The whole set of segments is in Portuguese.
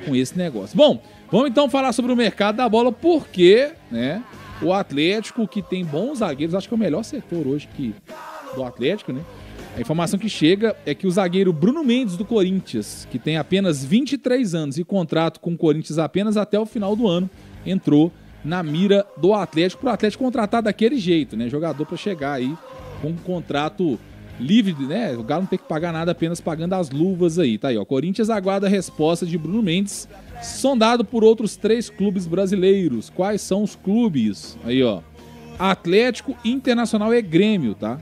com esse negócio. Bom, vamos então falar sobre o mercado da bola, porque, né, o Atlético, que tem bons zagueiros, acho que é o melhor setor hoje do Atlético, né? A informação que chega é que o zagueiro Bruno Mendes, do Corinthians, que tem apenas 23 anos e contrato com o Corinthians apenas até o final do ano, entrou na mira do Atlético, para o Atlético contratar daquele jeito, né? Jogador para chegar aí com um contrato livre, né? O Galo não tem que pagar nada, apenas pagando as luvas aí. Tá aí, ó. Corinthians aguarda a resposta de Bruno Mendes, sondado por outros 3 clubes brasileiros. Quais são os clubes? Aí, ó. Atlético, Internacional e Grêmio, tá?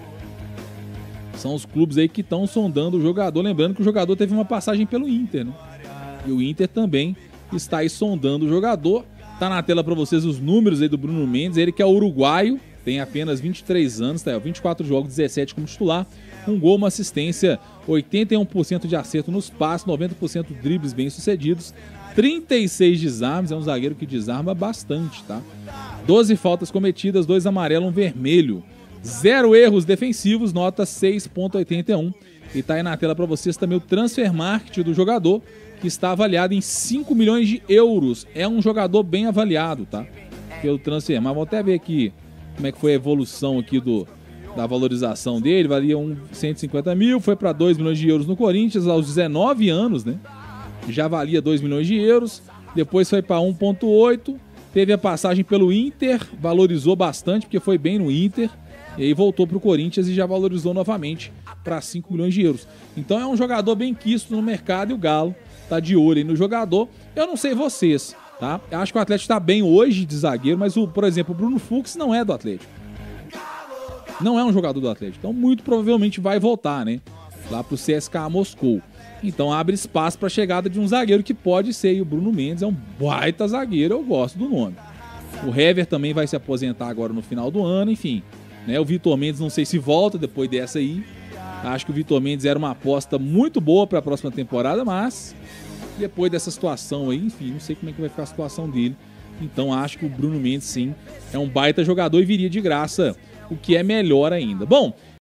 São os clubes aí que estão sondando o jogador. Lembrando que o jogador teve uma passagem pelo Inter, né? E o Inter também está aí sondando o jogador. Tá na tela para vocês os números aí do Bruno Mendes. Ele que é uruguaio, tem apenas 23 anos, tá aí, 24 jogos, 17 como titular. Um gol, uma assistência, 81% de acerto nos passes, 90% dribles bem-sucedidos, 36 desarmes, é um zagueiro que desarma bastante, tá? 12 faltas cometidas, 2 amarelos, 1 vermelho. 0 erros defensivos, nota 6.81. E tá aí na tela para vocês também o transfer market do jogador, que está avaliado em 5 milhões de euros. É um jogador bem avaliado, tá? Pelo transfer. Mas vou até ver aqui como é que foi a evolução aqui da valorização dele. Valia 150 mil, foi para 2 milhões de euros no Corinthians aos 19 anos, né? Já valia 2 milhões de euros. Depois foi para 1.8. Teve a passagem pelo Inter, valorizou bastante, porque foi bem no Inter. E aí voltou para o Corinthians e já valorizou novamente para 5 milhões de euros. Então é um jogador bem quisto no mercado e o Galo tá de olho aí no jogador. Eu não sei vocês, tá? Eu acho que o Atlético tá bem hoje de zagueiro, mas, por exemplo, o Bruno Fux não é do Atlético. Não é um jogador do Atlético. Então muito provavelmente vai voltar, né? Lá pro CSKA Moscou. Então abre espaço para a chegada de um zagueiro que pode ser. E o Bruno Mendes é um baita zagueiro, eu gosto do nome. O Hever também vai se aposentar agora no final do ano, enfim. Né, o Vitor Mendes não sei se volta depois dessa aí. Acho que o Vitor Mendes era uma aposta muito boa para a próxima temporada, mas depois dessa situação aí, enfim, não sei como é que vai ficar a situação dele. Então acho que o Bruno Mendes sim é um baita jogador e viria de graça, o que é melhor ainda. Bom,